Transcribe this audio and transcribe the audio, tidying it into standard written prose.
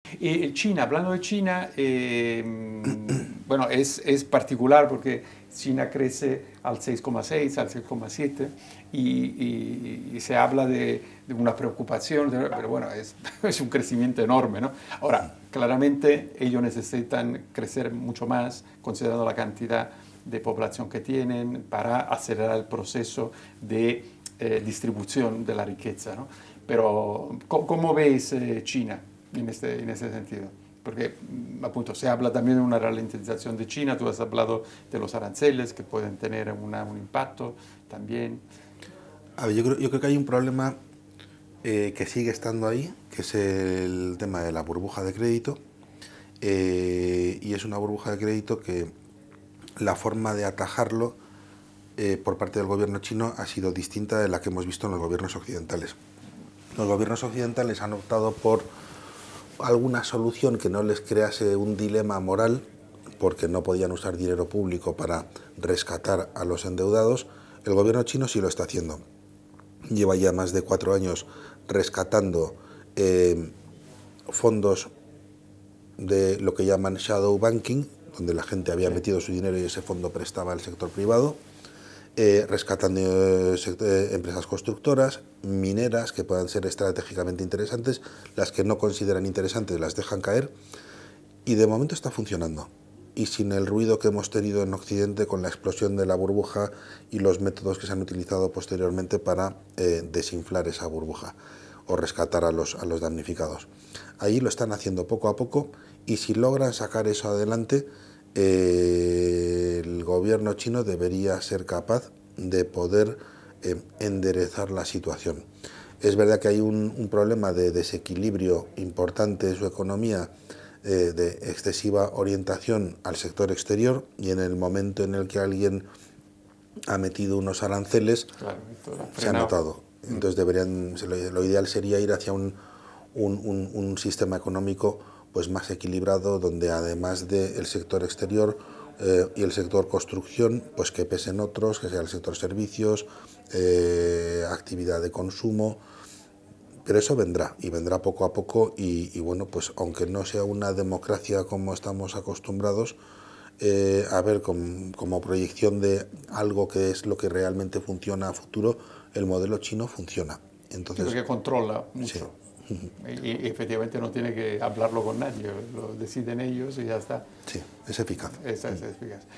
Y China, hablando de China, bueno, es particular porque China crece al 6,6, al 6,7 y se habla de una preocupación, pero bueno, es un crecimiento enorme, ¿no? Ahora, claramente ellos necesitan crecer mucho más, considerando la cantidad de población que tienen, para acelerar el proceso de distribución de la riqueza, ¿no? Pero, ¿cómo ves China en ese sentido? Porque, appunto, se habla también de una ralentización de China, tú has hablado de los aranceles que pueden tener un impacto también. A ver, yo creo que hay un problema que sigue estando ahí, que es el tema de la burbuja de crédito. Y es una burbuja de crédito que la forma de atajarlo por parte del gobierno chino ha sido distinta de la que hemos visto en los gobiernos occidentales. Los gobiernos occidentales han optado por alguna solución que no les crease un dilema moral, porque no podían usar dinero público para rescatar a los endeudados. El gobierno chino sí lo está haciendo. Lleva ya más de 4 años rescatando fondos de lo que llaman shadow banking, donde la gente había Sí. metido su dinero y ese fondo prestaba al sector privado, rescatando empresas constructoras, mineras que puedan ser estratégicamente interesantes, las que no consideran interesantes las dejan caer, y de momento está funcionando. Y sin el ruido que hemos tenido en Occidente con la explosión de la burbuja y los métodos que se han utilizado posteriormente para desinflar esa burbuja o rescatar a los damnificados. Ahí lo están haciendo poco a poco, y si logran sacar eso adelante, el gobierno chino debería ser capaz de poder enderezar la situación. Es verdad que hay un problema de desequilibrio importante en su economía, de excesiva orientación al sector exterior, y en el momento en el que alguien ha metido unos aranceles, Claro, esto lo ha se ha frenado. notado. Entonces lo ideal sería ir hacia un sistema económico pues más equilibrado, donde además del sector exterior y el sector construcción, pues que pesen otros, que sea el sector servicios, actividad de consumo. Pero eso vendrá, y vendrá poco a poco, y bueno, pues aunque no sea una democracia como estamos acostumbrados, a ver, como proyección de algo que es lo que realmente funciona a futuro, el modelo chino funciona. Sí, Entonces, porque controla sí, mucho. Y efectivamente no tiene que hablarlo con nadie, lo deciden ellos y ya está. sí, es eficaz. Esa es eficaz.